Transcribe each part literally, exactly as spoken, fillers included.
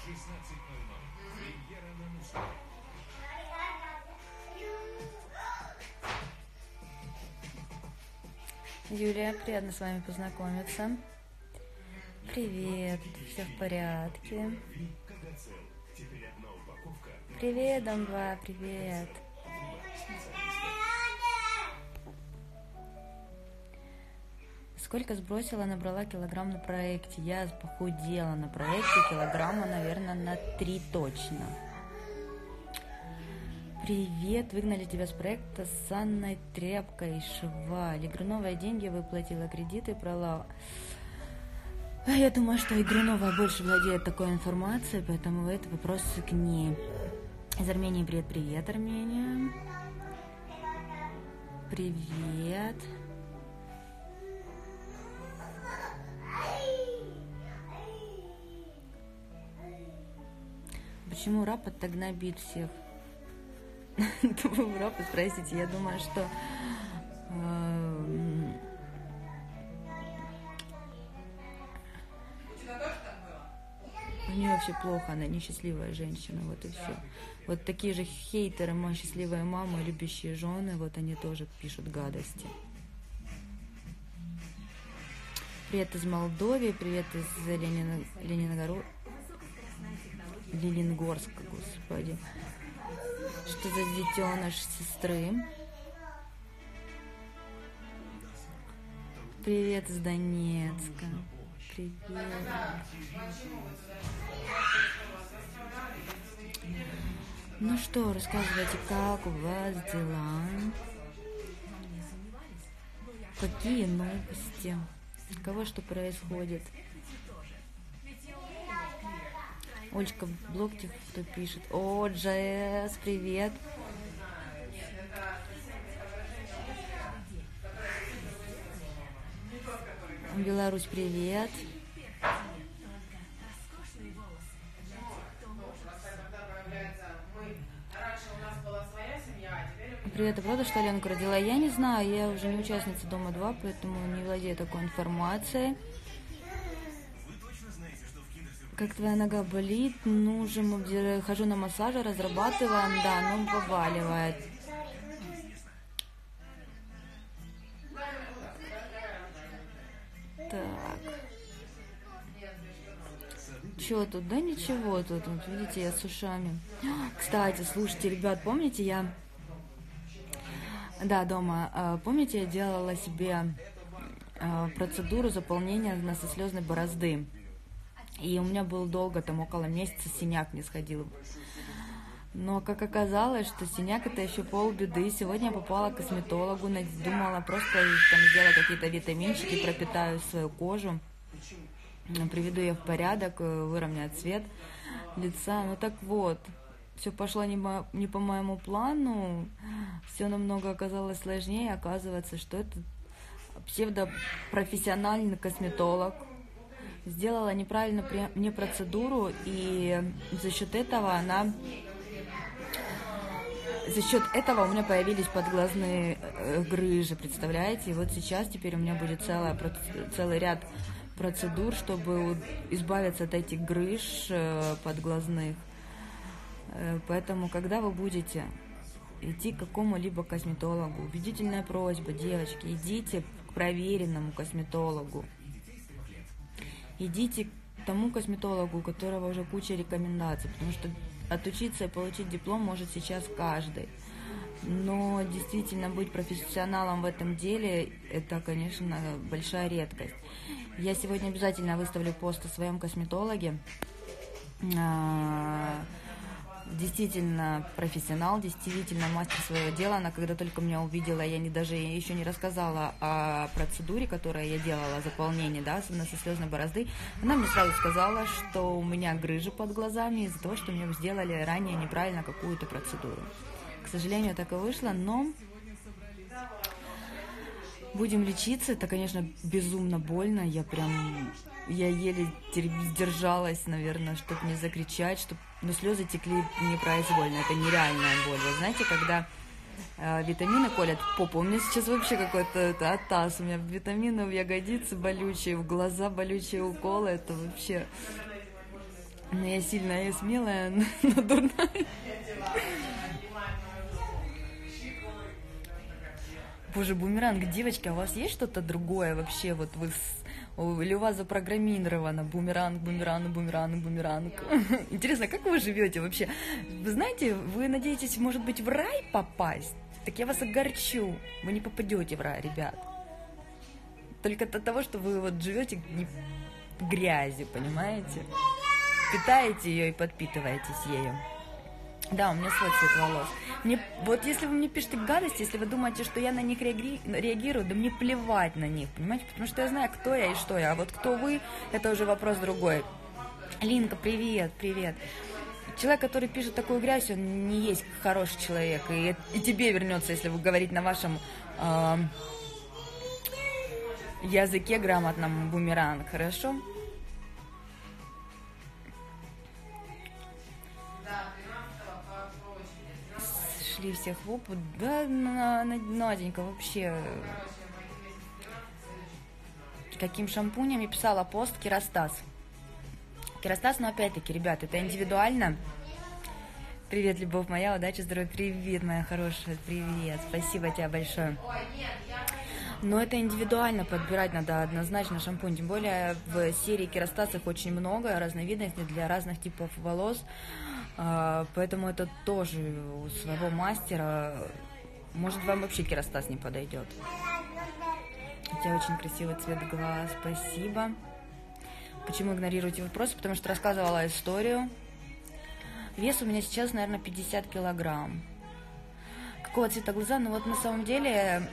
Юлия, приятно с вами познакомиться. Привет, все в порядке. Привет, Дом два, привет. Сколько сбросила, набрала килограмм на проекте? Я похудела на проекте килограмма, наверное, на три точно. Привет, выгнали тебя с проекта с Анной Тряпкой Шва. Легруновая деньги выплатила, кредиты брала. А я думаю, что Игрунова больше владеет такой информацией, поэтому это вопрос к ней. Из Армении привет-привет, Армения. Привет. Почему рапа так гнобит всех? Вы рапа спросите, я думаю, что э, у нее вообще плохо, она несчастливая женщина, вот и все. Вот такие же хейтеры, мои счастливые мамы, любящие жены, вот они тоже пишут гадости. Привет из Молдовы, привет из Ленина... Лениногород... Ленингорска, господи. Что за детеныш сестры? Привет из Донецка. Привет. Ну что, рассказывайте, как у вас дела? Какие новости? У кого что происходит? Олечка в блогте кто пишет. О, Джесс, привет. Беларусь, привет. Привет, а правда, что Ленку родила? Я не знаю, я уже не участница Дома два, поэтому не владею такой информацией. Как твоя нога болит? Ну, уже хожу на массаже, разрабатываем, да, но побаливает. Так. Чё тут? Да ничего тут. Вот видите, я с ушами. Кстати, слушайте, ребят, помните, я... Да, дома. Помните, я делала себе процедуру заполнения носослезной борозды? И у меня был долго, там около месяца, синяк не сходил. Но как оказалось, что синяк это еще полбеды. Сегодня я попала к косметологу, думала просто там сделать какие-то витаминчики, пропитаю свою кожу, приведу ее в порядок, выровняю цвет лица. Ну так вот, все пошло не, мо- не по моему плану, все намного оказалось сложнее. Оказывается, что это псевдопрофессиональный косметолог. Сделала неправильно мне процедуру, и за счет этого она... За счет этого у меня появились подглазные грыжи, представляете? И вот сейчас теперь у меня будет целая, целый ряд процедур, чтобы избавиться от этих грыж подглазных. Поэтому, когда вы будете идти к какому-либо косметологу, убедительная просьба, девочки, идите к проверенному косметологу. Идите к тому косметологу, у которого уже куча рекомендаций, потому что отучиться и получить диплом может сейчас каждый. Но действительно быть профессионалом в этом деле, это, конечно, большая редкость. Я сегодня обязательно выставлю пост о своем косметологе. Действительно профессионал, действительно мастер своего дела. Она когда только меня увидела, я не, даже еще не рассказала о процедуре, которую я делала, заполнение, да, носослезной борозды. Она мне сразу сказала, что у меня грыжи под глазами из-за того, что мне сделали ранее неправильно какую-то процедуру. К сожалению, так и вышло, но будем лечиться. Это, конечно, безумно больно. Я прям, я еле сдержалась, наверное, чтобы не закричать, чтобы, но слезы текли непроизвольно. Это нереальная боль. Вы знаете, когда э, витамины колят в попу, у меня сейчас вообще какой-то это, атас. У меня витамины в ягодицы болючие, в глаза болючие уколы. Это вообще Но я сильная и смелая, но дурная. Боже, бумеранг, девочки, а у вас есть что-то другое вообще? Вот вы с... Или у вас запрограммировано бумеранг, бумеранг, бумеранг, бумеранг? Интересно, как вы живете вообще? Вы знаете, вы надеетесь, может быть, в рай попасть? Так я вас огорчу. Вы не попадете в рай, ребят. Только от того, что вы вот живете в грязи, понимаете? Питаете ее и подпитываетесь ею. Да, у меня свой цвет волос. Мне, вот если вы мне пишете гадости, если вы думаете, что я на них реаги, реагирую, да мне плевать на них, понимаете? Потому что я знаю, кто я и что я. А вот кто вы, это уже вопрос другой. Линка, привет, привет. Человек, который пишет такую грязь, он не есть хороший человек. И, и тебе вернется, если вы говорите на вашем э, языке грамотном бумеранг, хорошо? Шли всех в опыт. Да, Наденька, вообще. Каким шампунем я писала пост Керастас. Керастас, но опять-таки, ребят, это индивидуально. Привет, любовь моя, удачи, здоровья. Привет, моя хорошая, привет. Спасибо тебе большое. Но это индивидуально подбирать надо однозначно шампунь. Тем более в серии Керастас их очень много, разновидностей для разных типов волос. Поэтому это тоже у своего мастера. Может, вам вообще Керастас не подойдет. У тебя очень красивый цвет глаз. Спасибо. Почему игнорируете вопросы? Потому что рассказывала историю. Вес у меня сейчас, наверное, пятьдесят килограмм. Какого цвета глаза? Ну вот на самом деле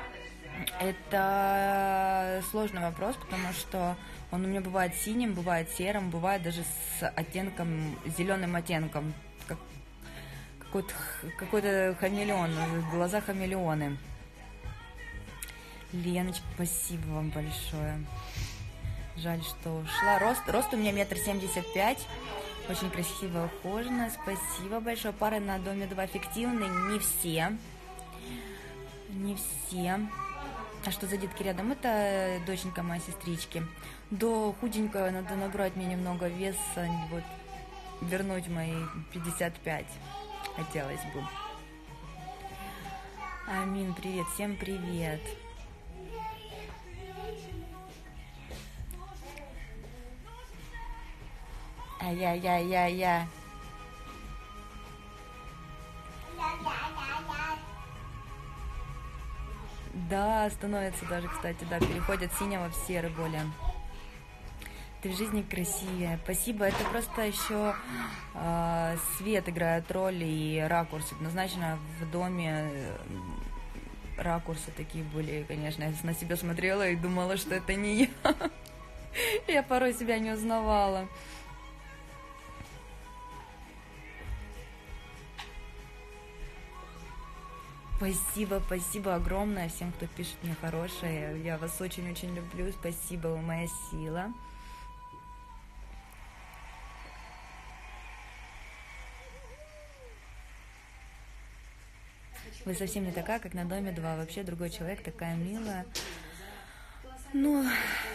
это сложный вопрос, потому что он у меня бывает синим, бывает серым, бывает даже с оттенком, зеленым оттенком. Как, какой-то, какой-то хамелеон, глаза хамелеоны. Леночка, спасибо вам большое. Жаль, что ушла. Рост, рост у меня метр семьдесят пять. Очень красиво ухоженная. Спасибо большое. Пары на доме два фиктивные. Не все. Не все. А что за детки рядом? Это доченька моей сестрички. До худенького надо набрать мне немного веса. Вот вернуть мои пятьдесят пять. Хотелось бы. Амин, привет. Всем привет. Ай-яй-яй-яй-яй. Да, становится даже, кстати, да, переходят с синего в серый более. Ты в жизни красивее. Спасибо. Это просто еще э, свет играет роль и ракурс. Однозначно в доме ракурсы такие были, конечно. Я на себя смотрела и думала, что это не я. Я порой себя не узнавала. Спасибо, спасибо огромное всем, кто пишет мне хорошее. Я вас очень-очень люблю. Спасибо, вы моя сила. Вы совсем не такая, как на доме два. Вообще другой человек, такая милая. Ну,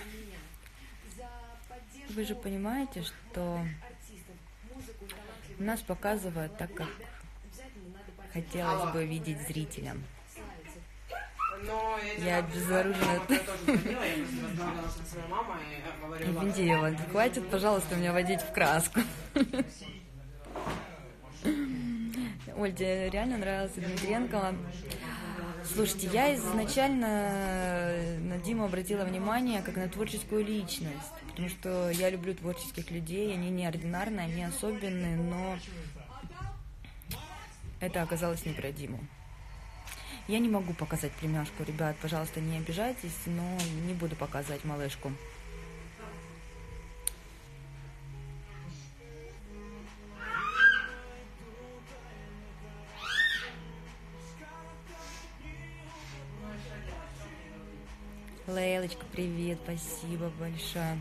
вы же понимаете, что нас показывают так, как хотелось бы видеть зрителям. Я безоружна. Виндеева, хватит, пожалуйста, меня водить в краску. Оль, тебе реально нравился Дмитриенко? Слушайте, я изначально на Диму обратила внимание как на творческую личность, потому что я люблю творческих людей, они неординарные, они особенные, но это оказалось не про Диму. Я не могу показать племяшку, ребят, пожалуйста, не обижайтесь, но не буду показывать малышку. Лейлочка, привет, спасибо большое.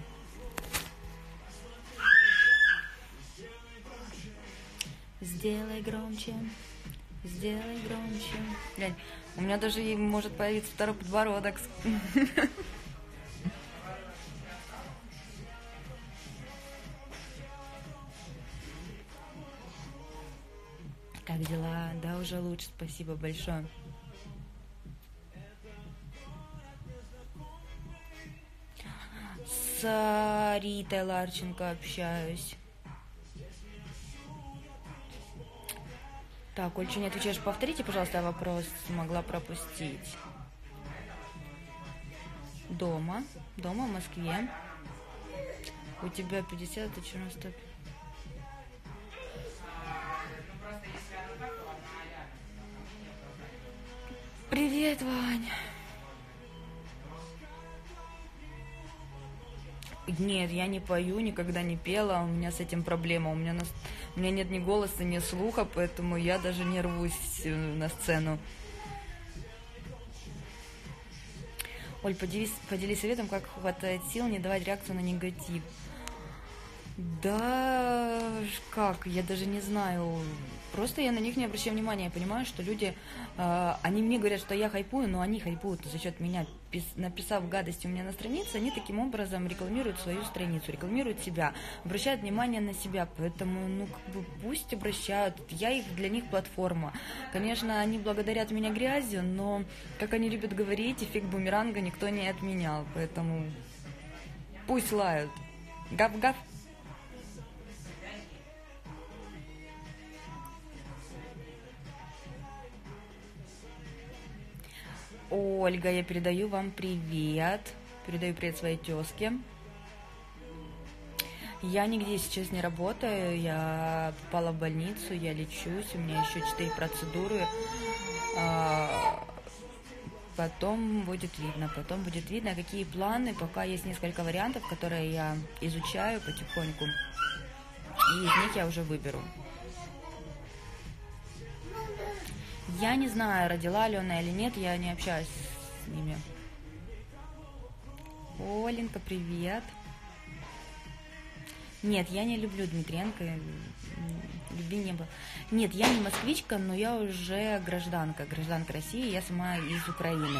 Сделай громче, сделай громче. Глянь, у меня даже может появиться второй подбородок. Как дела? Да, уже лучше, спасибо большое. С Ритой Ларченко общаюсь. Так, Оль, что не отвечаешь? Повторите, пожалуйста, вопрос, могла пропустить. Дома, дома в Москве. У тебя пятьдесят, а что на стопе? Привет, Вань. Нет, я не пою, никогда не пела, у меня с этим проблема. У меня, на... у меня нет ни голоса, ни слуха, поэтому я даже не рвусь на сцену. Оль, поделись, поделись советом, как хватает сил не давать реакцию на негатив. Да, как, я даже не знаю. Просто я на них не обращаю внимания. Я понимаю, что люди, э, они мне говорят, что я хайпую, но они хайпуют за счет меня. Пис, написав гадости у меня на странице, они таким образом рекламируют свою страницу, рекламируют себя, обращают внимание на себя. Поэтому, ну, как бы пусть обращают. Я их, для них платформа. Конечно, они благодарят меня грязью, но, как они любят говорить, эффект бумеранга никто не отменял. Поэтому пусть лают. Гав-гав. Ольга, я передаю вам привет. Передаю привет своей тезке. Я нигде сейчас не работаю. Я попала в больницу, я лечусь. У меня еще четыре процедуры. Потом будет видно. Потом будет видно, какие планы. Пока есть несколько вариантов, которые я изучаю потихоньку. И из них я уже выберу. Я не знаю, родила ли она или нет, я не общаюсь с ними. Оленька, привет. Нет, я не люблю Дмитриенко, любви не было. Нет, я не москвичка, но я уже гражданка, гражданка России, я сама из Украины.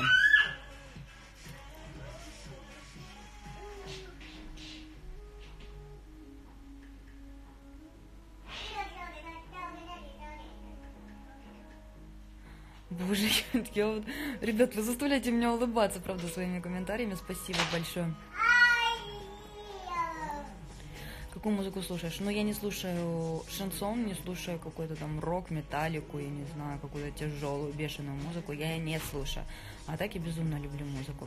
Боже, я вот... Ребят, вы заставляете меня улыбаться, правда, своими комментариями. Спасибо большое. Какую музыку слушаешь? Ну, я не слушаю шансон, не слушаю какой-то там рок, металлику, я не знаю, какую-то тяжелую, бешеную музыку. Я не слушаю. А так я безумно люблю музыку.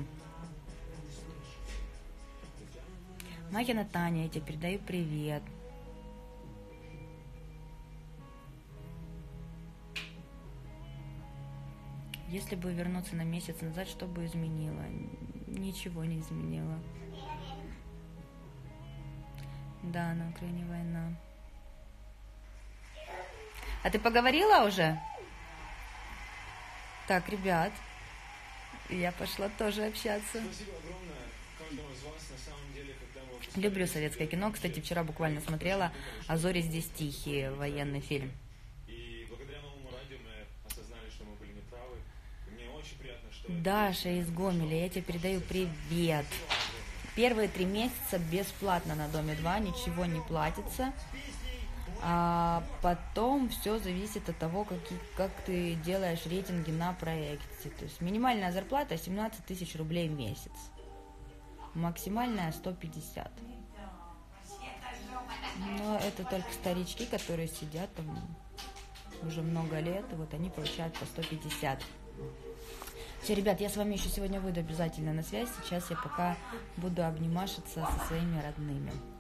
Махина Таня, я тебе передаю привет. Если бы вернуться на месяц назад, что бы изменило? Ничего не изменило. Да, на Украине война. А ты поговорила уже? Так, ребят, я пошла тоже общаться. Спасибо огромное каждому из вас. На самом деле, когда вы... Люблю советское кино. Кстати, вчера буквально смотрела «А зори здесь тихие», военный фильм. И благодаря новому радио мы осознали, что мы были неправы. Мне очень приятно, что... Даша из Гомеля, я тебе передаю привет. Первые три месяца бесплатно на Доме два, ничего не платится. А потом все зависит от того, как, как ты делаешь рейтинги на проекте. То есть минимальная зарплата семнадцать тысяч рублей в месяц. Максимальная сто пятьдесят. Но это только старички, которые сидят там уже много лет, и вот они получают по сто пятьдесят. Все, ребят, я с вами еще сегодня выйду обязательно на связь. Сейчас я пока буду обнимашиться со своими родными.